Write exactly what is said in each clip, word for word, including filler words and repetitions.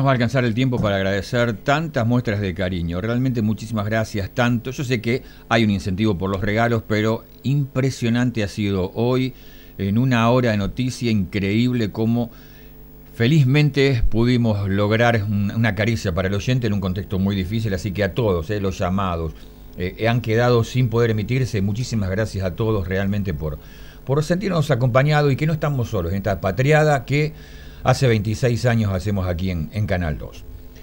nos va a alcanzar el tiempo para agradecer tantas muestras de cariño. Realmente muchísimas gracias, tanto. Yo sé que hay un incentivo por los regalos, pero impresionante ha sido hoy, en una hora de noticia, increíble cómo felizmente pudimos lograr una caricia para el oyente en un contexto muy difícil. Así que a todos, eh, los llamados eh, han quedado sin poder emitirse. Muchísimas gracias a todos realmente por, por sentirnos acompañados y que no estamos solos en esta patriada que hace veintiséis años hacemos aquí en, en Canal dos.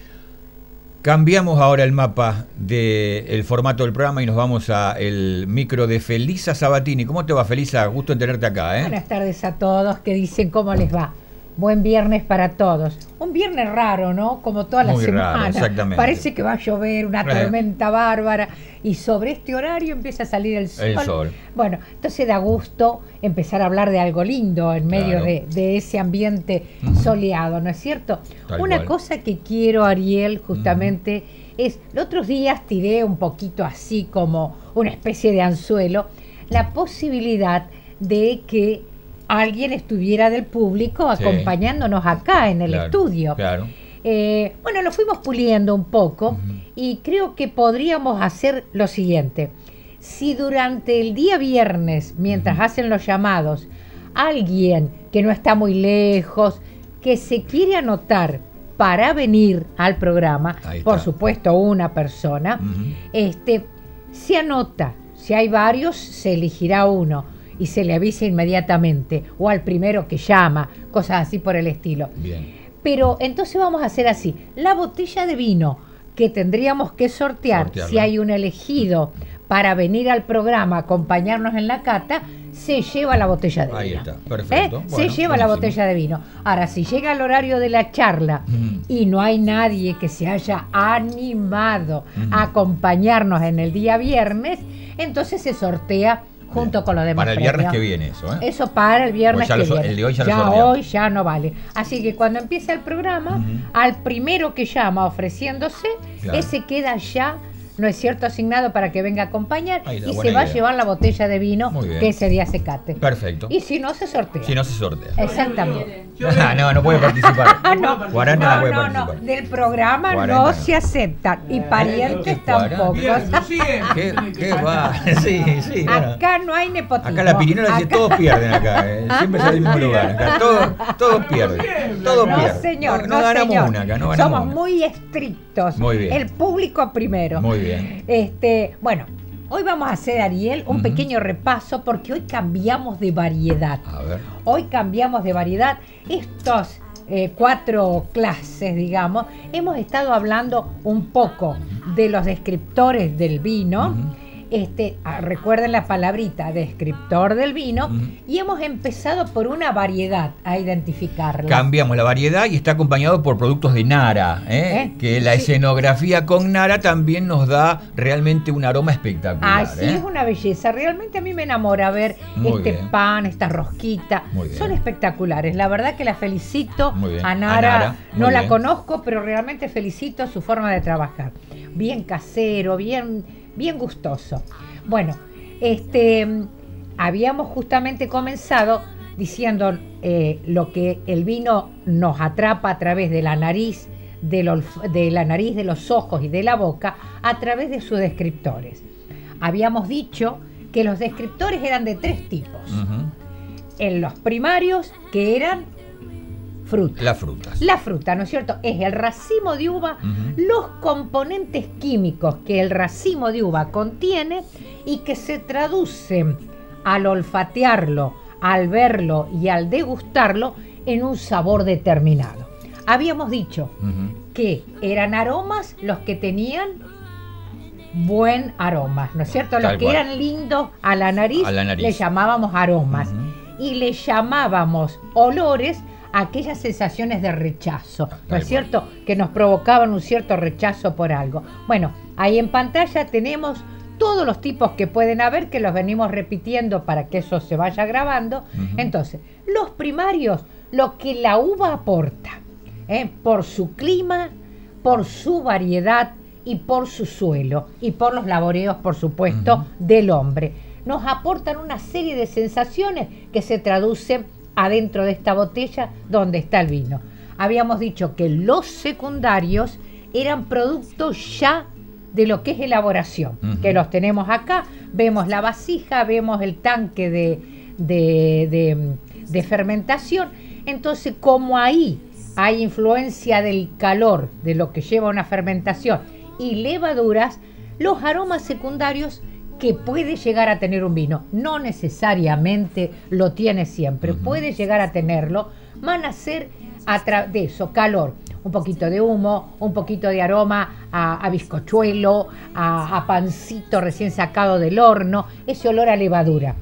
Cambiamos ahora el mapa del formato del programa y nos vamos al micro de Felisa Sabatini. ¿Cómo te va, Felisa? Gusto en tenerte acá, ¿eh? Buenas tardes a todos que dicen cómo les va. Buen viernes para todos. Un viernes raro, ¿no? Como toda la Muy semana. raro, exactamente. Parece que va a llover, una Eh. tormenta bárbara. Y sobre este horario empieza a salir el sol. El sol. Bueno, entonces da gusto empezar a hablar de algo lindo en medio Claro. de, de ese ambiente Uh-huh. soleado, ¿no es cierto? Tal Una cual. cosa que quiero, Ariel, justamente, uh-huh. es, los otros días tiré un poquito así como una especie de anzuelo, la posibilidad de que alguien estuviera del público Sí. acompañándonos acá en el Claro, estudio. Claro. Eh, bueno, lo fuimos puliendo un poco Uh-huh. y creo que podríamos hacer lo siguiente. Si durante el día viernes, mientras Uh-huh. hacen los llamados, alguien que no está muy lejos, que se quiere anotar para venir al programa, Ahí por está. supuesto una persona, Uh-huh. este, se anota. Si hay varios, se elegirá uno y se le avisa inmediatamente, o al primero que llama, cosas así por el estilo. Bien. Pero entonces vamos a hacer así, la botella de vino que tendríamos que sortear, Sortearla. si hay un elegido para venir al programa, acompañarnos en la cata, se lleva la botella de Ahí vino. está, perfecto. ¿Eh? Bueno, se lleva la buenísimo. botella de vino. Ahora, si llega el horario de la charla Ujú. y no hay nadie que se haya animado Ujú. a acompañarnos en el día viernes, entonces se sortea junto Bien. con los demás Para el viernes premios. que viene eso, ¿eh? Eso para el viernes Pues ya que lo so- viene. el de hoy ya lo ya sorteamos. hoy ya no vale. Así que cuando empiece el programa, Ujú. al primero que llama ofreciéndose, Claro. ese queda ya, ¿no es cierto?, asignado para que venga a acompañar Ahí está, y buena se va idea. a llevar la botella de vino Muy bien. que ese día se cate. Perfecto. Y si no, se sortea. Si no se sortea. Exactamente. Ah, no, no puede participar. Ah, no, Guaranda no, no, puede no, no, participar. del programa Guaranda no no. se aceptan y parientes Guaranda. tampoco. ¿Qué, qué va? Sí, sí. bueno. Acá no hay nepotismo. Acá la pirinola dice Acá- todos pierden acá, eh. Siempre es el mismo lugar. Acá todos, todos pierden. Todos No, pierden. señor, no, no, ganamos señor. una acá, no ganamos Somos una. muy estrictos. Muy bien. El público primero. Muy bien. Este, bueno, hoy vamos a hacer, Ariel, un Ujú. pequeño repaso porque hoy cambiamos de variedad. A ver. Hoy cambiamos de variedad. Estos eh, cuatro clases, digamos, hemos estado hablando un poco de los descriptores del vino. Ujú. Este, ah, recuerden la palabrita, descriptor del vino, Ujú. y hemos empezado por una variedad a identificarla. Cambiamos la variedad y está acompañado por productos de Nara, ¿eh? ¿Eh? Que la Sí. escenografía con Nara también nos da realmente un aroma espectacular. Ay, sí, ¿eh? es una belleza. Realmente a mí me enamora ver Muy este bien. pan, esta rosquita. Muy bien. Son espectaculares. La verdad que la felicito Muy bien. a A Nara. Nara, No muy la bien. conozco, pero realmente felicito su forma de trabajar. Bien casero, bien, bien gustoso. Bueno, este, habíamos justamente comenzado diciendo eh, lo que el vino nos atrapa a través de la nariz, del olf- de la nariz, de los ojos y de la boca, a través de sus descriptores. Habíamos dicho que los descriptores eran de tres tipos. Ujú. En los primarios, que eran frutas. Las frutas. La fruta, ¿no es cierto? Es el racimo de uva, Ujú. los componentes químicos que el racimo de uva contiene y que se traducen al olfatearlo, al verlo y al degustarlo en un sabor determinado. Habíamos dicho Ujú. que eran aromas los que tenían buen aroma, ¿no es cierto? Los Tal que cual. eran lindos a la nariz, A la nariz. le llamábamos aromas. Ujú. Y le llamábamos olores a aquellas sensaciones de rechazo, ¿no Tal es cierto? Que nos provocaban un cierto rechazo por algo. Bueno, ahí en pantalla tenemos todos los tipos que pueden haber, que los venimos repitiendo para que eso se vaya grabando. Ujú. Entonces, los primarios, lo que la uva aporta, ¿eh? Por su clima, por su variedad y por su suelo y por los laboreos, por supuesto, Ujú. del hombre. Nos aportan una serie de sensaciones que se traducen adentro de esta botella donde está el vino. habíamos dicho que los secundarios eran productos ya de lo que es elaboración, uh-huh. que los tenemos acá, vemos la vasija, vemos el tanque de, de, de, de fermentación. Entonces, como ahí hay influencia del calor, de lo que lleva una fermentación, y levaduras, los aromas secundarios que puede llegar a tener un vino, no necesariamente lo tiene siempre, uh-huh. puede llegar a tenerlo, van a ser a tra- de eso, calor, un poquito de humo, un poquito de aroma a, a bizcochuelo, a, a pancito recién sacado del horno, ese olor a levadura.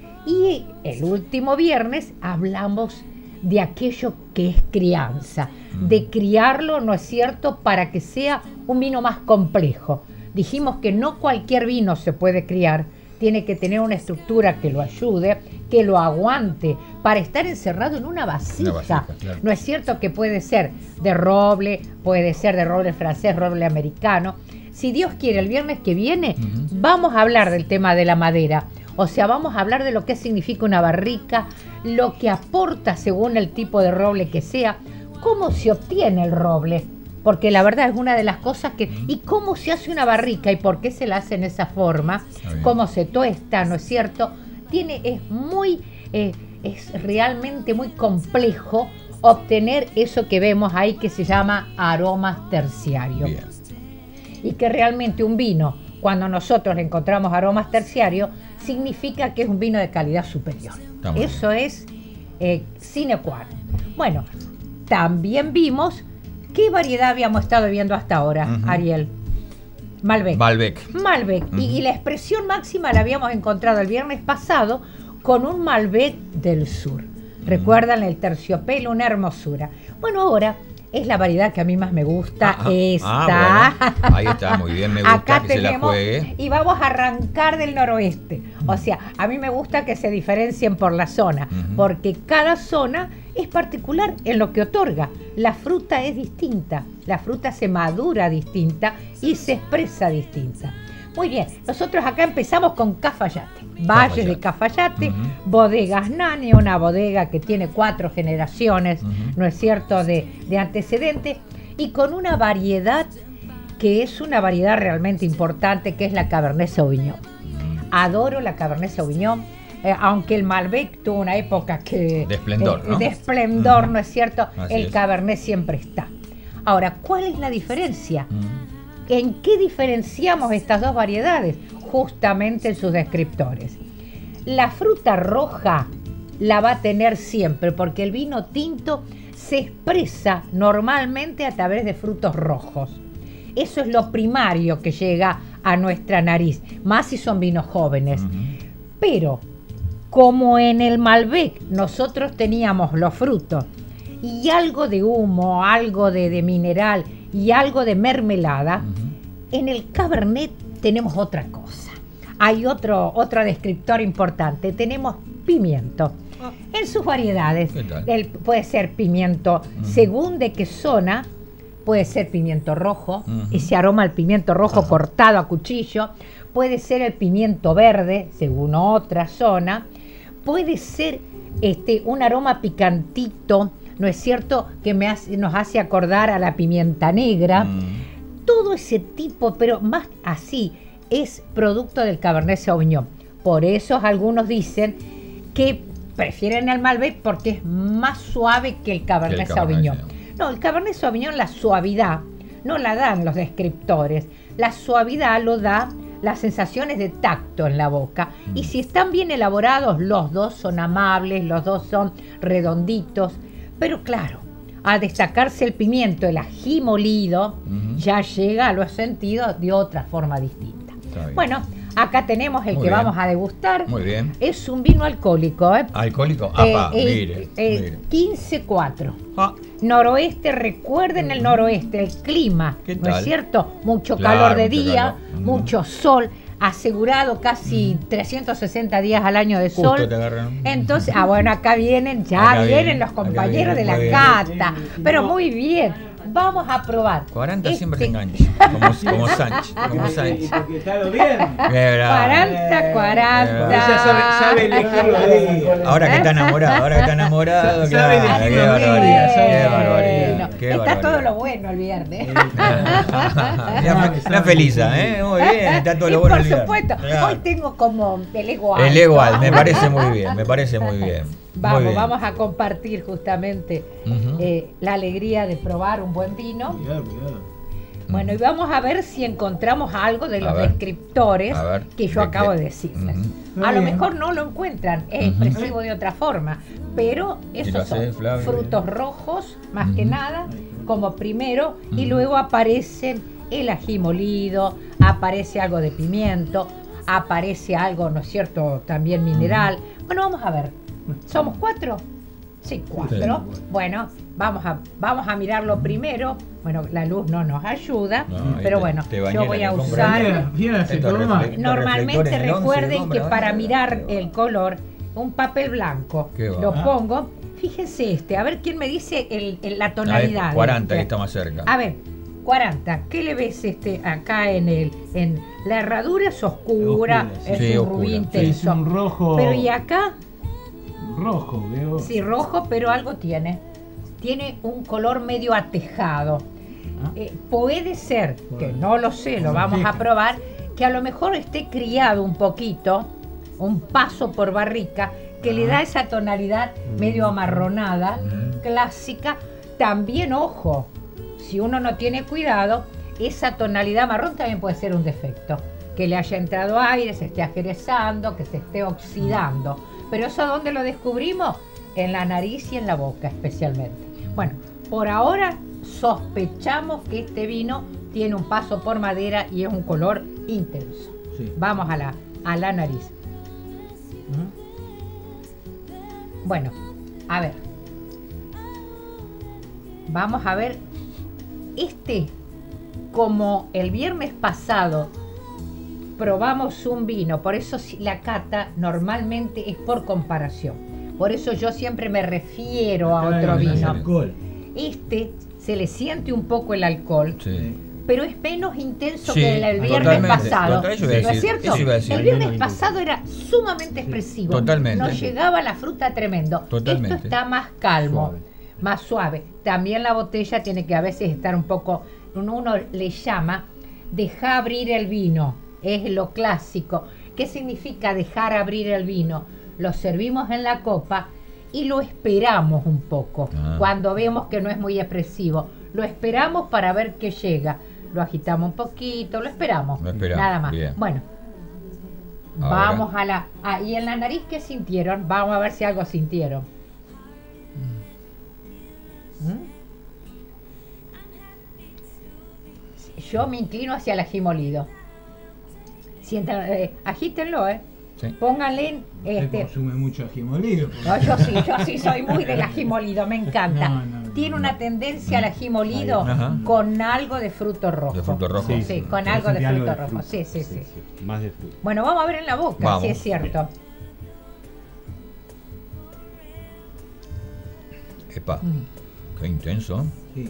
Y el último viernes hablamos de aquello que es crianza, mm. de criarlo, ¿no es cierto?, para que sea un vino más complejo. Dijimos que no cualquier vino se puede criar, tiene que tener una estructura que lo ayude, que lo aguante, para estar encerrado en una vasija. Una vasija, claro. No es cierto que puede ser de roble, puede ser de roble francés, roble americano. Si Dios quiere, el viernes que viene uh-huh. vamos a hablar del tema de la madera. O sea, vamos a hablar de lo que significa una barrica, lo que aporta según el tipo de roble que sea, cómo se obtiene el roble. Porque la verdad es una de las cosas que... ¿Y cómo se hace una barrica y por qué se la hace en esa forma? ¿Cómo se tuesta, no es cierto? Tiene, es muy... Eh, es realmente muy complejo obtener eso que vemos ahí que se llama aromas terciarios. Bien. Y que realmente un vino, cuando nosotros le encontramos aromas terciarios, significa que es un vino de calidad superior. Eso bien. es eh, sine qua non. Bueno, también vimos... ¿Qué variedad habíamos estado viendo hasta ahora, uh-huh. Ariel? Malbec. Malbec. Malbec. Uh-huh. Y, y la expresión máxima la habíamos encontrado el viernes pasado con un Malbec del sur. Uh-huh. ¿Recuerdan el terciopelo? Una hermosura. Bueno, ahora es la variedad que a mí más me gusta. Ah, esta. Ah, bueno. Ahí está, muy bien, me gusta Acá que tenemos, se la juegue. Y vamos a arrancar del noroeste. Uh-huh. O sea, a mí me gusta que se diferencien por la zona, uh-huh. porque cada zona es particular en lo que otorga. La fruta es distinta, la fruta se madura distinta y se expresa distinta. Muy bien, nosotros acá empezamos con Cafayate, Valles de Cafayate, uh-huh. Bodegas Nani, una bodega que tiene cuatro generaciones, uh-huh. ¿no es cierto?, de, de antecedentes, y con una variedad que es una variedad realmente importante, que es la Cabernet Sauvignon. Uh-huh. Adoro la Cabernet Sauvignon. Eh, aunque el Malbec tuvo una época que... De esplendor, eh, ¿no? De esplendor, uh-huh. ¿no es cierto? Así el es. Cabernet siempre está. Ahora, ¿cuál es la diferencia? Uh-huh. ¿En qué diferenciamos estas dos variedades? Justamente en sus descriptores. La fruta roja la va a tener siempre, porque el vino tinto se expresa normalmente a través de frutos rojos. Eso es lo primario que llega a nuestra nariz, más si son vinos jóvenes. Uh-huh. Pero... como en el Malbec nosotros teníamos los frutos y algo de humo, algo de, de mineral y algo de mermelada, uh-huh. en el Cabernet tenemos otra cosa. Hay otro, otro descriptor importante, tenemos pimiento. Ah. En sus variedades, el, puede ser pimiento, uh-huh. según de qué zona, puede ser pimiento rojo, uh-huh. ese aroma al pimiento rojo uh-huh. cortado a cuchillo, puede ser el pimiento verde, según otra zona, puede ser este, un aroma picantito, ¿no es cierto?, que me hace, nos hace acordar a la pimienta negra. Mm. Todo ese tipo, pero más así, es producto del Cabernet Sauvignon. Por eso algunos dicen que prefieren el Malbec porque es más suave que el Cabernet, el Cabernet Sauvignon. Sauvignon. No, el Cabernet Sauvignon, la suavidad, no la dan los descriptores. La suavidad lo da las sensaciones de tacto en la boca. Mm. Y si están bien elaborados, los dos son amables, los dos son redonditos. Pero claro, al destacarse el pimiento, el ají molido, uh-huh. ya llega a los sentidos de otra forma distinta. Bueno, acá tenemos el Muy que bien. vamos a degustar. Muy bien. Es un vino alcohólico, ¿eh? ¿Alcohólico? Apa, eh, mire, eh, mire. quince cuatro. Ah. Noroeste, recuerden el noroeste, el clima, ¿no es cierto? Mucho claro, calor de mucho día, calor. mucho sol, asegurado casi mm. trescientos sesenta días al año de Justo sol. Te agarran. Entonces, ah, bueno, acá vienen, ya acá vienen viene, los compañeros viene, de la bien. cata, pero muy bien. vamos a probar. cuarenta este... siempre se engancha, como, como Sánchez. Como Sánchez. Porque está lo bien. cuarenta, cuarenta. Ella sabe, sabe elegir los días. Ahora que está enamorado, ahora que está enamorado, Sabe claro, elegir qué los barbaridad, días, qué sabe- barbaridad, Bueno, qué está barbaridad. todo lo bueno el viernes. La, la feliza, ¿eh? Muy bien, está todo Y lo bueno por el viernes. supuesto, Claro. hoy tengo como el ego alto. El igual, me parece muy bien, me parece muy bien. Muy Vamos, bien. vamos a compartir justamente Ujú. eh, la alegría de probar un buen vino. Cuidado, cuidado. Bueno, y vamos a ver si encontramos algo de A los ver. descriptores A ver, que yo ¿de acabo qué? de decirles. Ujú. A lo Muy bien. mejor no lo encuentran, es Ujú. expresivo de otra forma, pero lo esos haces, son Flavia. frutos rojos, más que Ujú. nada, como primero, y Ujú. luego aparecen el ají molido, aparece algo de pimiento, aparece algo, ¿no es cierto?, también mineral. Bueno, vamos a ver. ¿Somos cuatro? Sí, cuatro. Sí. Bueno, vamos a, vamos a mirarlo primero. Bueno, la luz no nos ayuda, No, ahí pero te- bueno, te bañé yo la voy a que compré. usar... Mira, mira, se Estos toma. refle- estos Normalmente reflectores en el once, recuerden hombre, que ¿no? para mirar Qué va. el color, un papel blanco, Qué va. lo Ah. pongo. Fíjense este, a ver quién me dice el, el- la A ver, tonalidad. de cuarenta, que este. está más cerca. A ver, cuarenta. ¿Qué le ves este acá en el en la herradura es oscura, Oscura, sí. es Sí, un oscura. rubí Sí, Es intenso. un rojo. Pero y acá Rojo, veo. sí rojo, pero algo tiene. Tiene un color medio atejado. Ah. Eh, puede ser, que no lo sé, lo Como vamos a teja. probar, que a lo mejor esté criado un poquito, un paso por barrica, que le da esa tonalidad medio amarronada, Mm. clásica. También, ojo, si uno no tiene cuidado, esa tonalidad marrón también puede ser un defecto. Que le haya entrado aire, se esté ajerezando, que se esté oxidando. Pero eso, ¿dónde lo descubrimos? En la nariz y en la boca especialmente. Bueno, por ahora sospechamos que este vino tiene un paso por madera y es un color intenso. Sí. Vamos a la, a la nariz. ¿Mm? Bueno, a ver. Vamos a ver. Este, como el viernes pasado probamos un vino, por eso si- la cata normalmente es por comparación. Por eso yo siempre me refiero a Acá otro hay más vino. alcohol. Este se le siente un poco el alcohol, Sí. pero es menos intenso Sí, que el, el viernes totalmente, pasado. total, eso iba a ¿No es decir, cierto? eso iba a decir. El viernes Menos intenso. pasado era sumamente expresivo. Totalmente. Nos llegaba la fruta tremendo. Totalmente. Esto está más calmo, Suave. más suave. También la botella tiene que a veces estar un poco, uno le llama dejar abrir el vino. Es lo clásico. ¿Qué significa dejar abrir el vino? Lo servimos en la copa y lo esperamos un poco. Ah. Cuando vemos que no es muy expresivo, lo esperamos para ver qué llega. Lo agitamos un poquito, lo esperamos. Lo esperamos, Nada más. bien. Bueno, Ahora. vamos a la... Ah, y en la nariz, ¿qué sintieron? Vamos a ver si algo sintieron. ¿Mm? Yo me inclino hacia el ají molido. Sientan, eh, agítenlo, ¿eh? Sí. Pónganle Usted este, consume mucho ají molido. porque- no, yo sí, yo sí soy muy del ají molido, me encanta. No, no, no, Tiene una no. tendencia al ají molido Ajá. con algo de fruto rojo. De fruto rojo. Sí, Sí, con Yo algo de sentí algo fruto de rojo. fruta. Sí, sí, sí, Más de fruta. Bueno, vamos a ver en la boca, Vamos. si es cierto. Epa, Mm. qué intenso. Sí,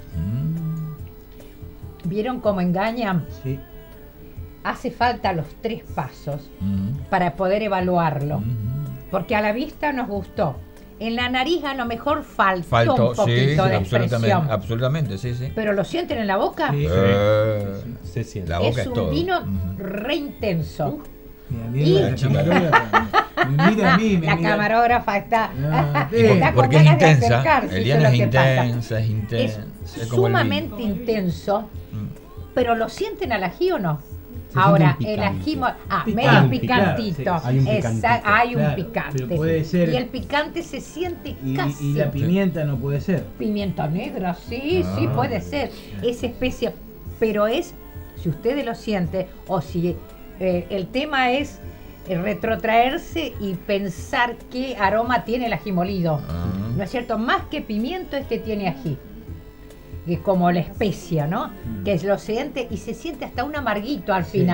Mm, ¿Vieron cómo engañan? sí. Hace falta los tres pasos mm, para poder evaluarlo. mm. Porque a la vista nos gustó. En la nariz a lo mejor faltó, Faltó, un poquito sí, de absolutamente, expresión. absolutamente, sí, sí. Pero lo sienten en la boca. Sí. Eh, Se siente. La boca Es es un todo. vino Ujú. re intenso. Mira, Y- mira la camarógrafa. Me mira a mí, me La mira. camarógrafa está, Ah, sí. está con Porque es ganas de intensa. acercarse, El eso Diana es es lo que pasa. intensa, es Es intensa. es como el vino. sumamente intenso, Mm. pero ¿lo sienten al ají o no? Se Ahora, siente un el picante. ají, mo- ah, Picante, medio claro, picantito. sí, hay un Exacto, picantito. hay un Claro, picante. pero puede ser- Y el picante se siente Y, casi. y la pimienta no puede ser. Pimienta negra, sí, sí, Ah. puede ser. Esa especie, pero es, si ustedes lo sienten, o si eh, el tema es eh, retrotraerse y pensar qué aroma tiene el ají molido. Ah. ¿No es cierto? Más que pimiento, este tiene ají. Que como la especia, ¿no? Mm. Que lo siente y se siente hasta un amarguito al final.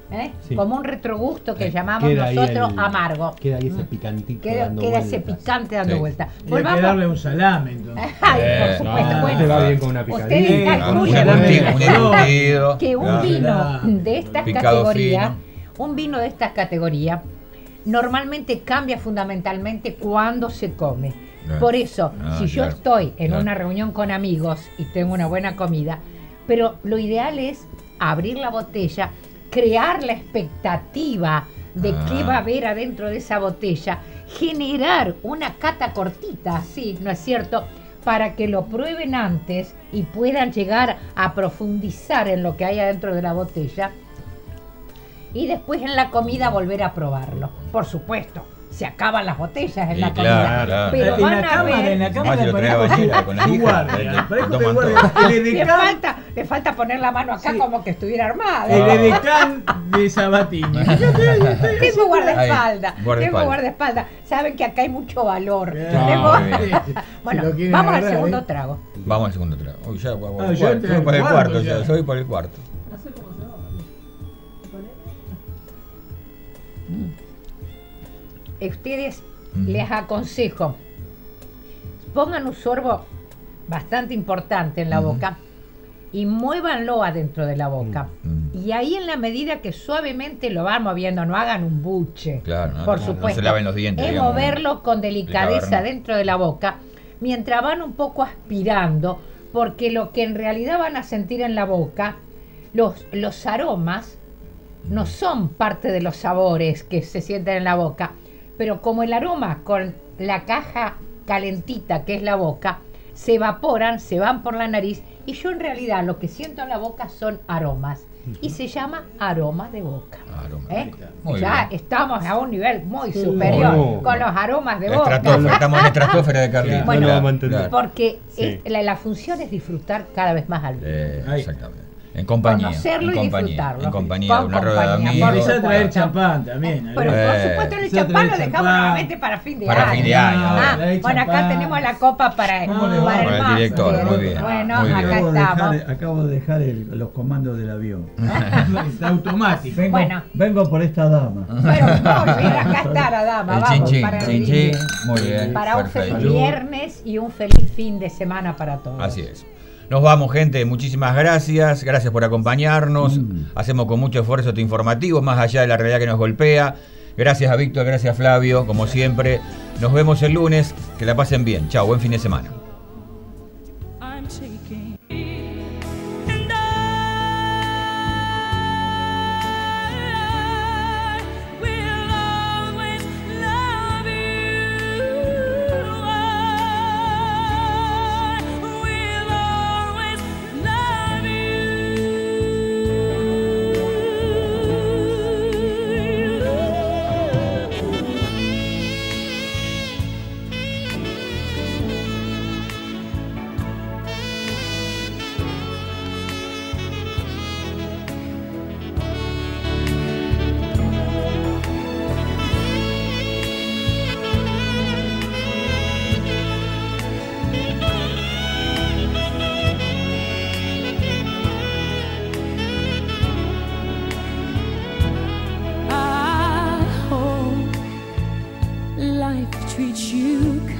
¿eh? Sí. Como un retrogusto que Eh, llamamos queda ahí nosotros el- amargo. Queda ahí ese picantito. Queda, dando queda ese vueltas. picante dando Sí. vuelta. Y hay que Volvamos. darle un salame entonces. Ay, Eh, por no, supuesto. Ah, bueno, te va bien con una ustedes picadilla. Ah, un calculan bueno. embutido, un embutido. que un claro. vino Claro. de estas Picado categorías, fino. un vino de estas categorías, normalmente cambia fundamentalmente cuando se come. Claro. Por eso, Ah, si yo claro, estoy en claro. una reunión con amigos y tengo una buena comida, pero lo ideal es abrir la botella, crear la expectativa de Ah. qué va a haber adentro de esa botella, generar una cata cortita, sí, ¿no es cierto?, para que lo prueben antes y puedan llegar a profundizar en lo que hay adentro de la botella y después en la comida volver a probarlo. Por supuesto, se acaban las botellas en Sí, la claro, comida, claro. pero en van la a cámara, ver... en la Más cámara si lo trae ponemos Valera con la su hija, guardia. te- Parezco te que toman guardia. todo. El Le edecán, falta, le falta poner la mano acá Sí. como que estuviera armada. el Ah. edecán de Sabatini. Tengo guardaespaldas, Ahí, guardaespaldas. tengo guardaespaldas. Saben que acá hay mucho valor. Claro, Tengo- muy bien. Bueno, Si lo quieren vamos al agarrar, segundo ¿eh? trago. Vamos al segundo trago. Uy, ya, voy, voy, Ah, voy, yo voy, entré al voy por el cuarto cuarto, ya. ya, yo voy por el cuarto. Ustedes Mm. les aconsejo, pongan un sorbo bastante importante en la Ujú. boca y muévanlo adentro de la boca. Mm. Y ahí en la medida que suavemente lo van moviendo, no hagan un buche. Claro, no, por no, no supuesto. se laven los dientes, Es digamos. moverlo con delicadeza Delicado, ¿no? dentro de la boca, mientras van un poco aspirando, porque lo que en realidad van a sentir en la boca, los, los aromas no son parte de los sabores que se sienten en la boca, pero como el aroma con la caja calentita que es la boca, se evaporan, se van por la nariz y yo en realidad lo que siento en la boca son aromas y se llama aroma de boca. Aroma. ¿Eh? Muy Ya bien. estamos a un nivel muy superior Oh. con los aromas de La boca. estratosfera, estamos en la estratosfera de Carlitos. Bueno, no lo vamos a entender. Porque Sí. es- la, la función es disfrutar cada vez más al vino. Eh, Ahí. exactamente. En compañía. Conocerlo en y compañía, disfrutarlo. En compañía de Con una rueda de compañía, Y por amigos. empezar a traer supuesto. champán también. Pero ¿no? Eh, por supuesto el empezó a champán lo traer dejamos champán. nuevamente para fin de Para año. fin de año, Ah, ahora. Trae bueno, acá champán. tenemos la copa para, ¿Cómo le va? para el Para el máster. director, muy bien, Bueno, muy bien. acá Acabo de estamos. dejar, acabo de dejar el- los comandos del avión. Está automático. Vengo, Bueno. vengo por esta dama. Pero muy bien, acá está la dama, El vamos, chin para, chin, el chin día. chin. Muy bien. Para un perfecto. feliz viernes y un feliz fin de semana para todos. Así es. Nos vamos, gente. Muchísimas gracias. Gracias por acompañarnos. Mm. Hacemos con mucho esfuerzo este informativo, más allá de la realidad que nos golpea. Gracias a Víctor, gracias a Flavio, como siempre. Nos vemos el lunes. Que la pasen bien. Chao, buen fin de semana. I'm taking and I will always love you. I will always love I hope life treats you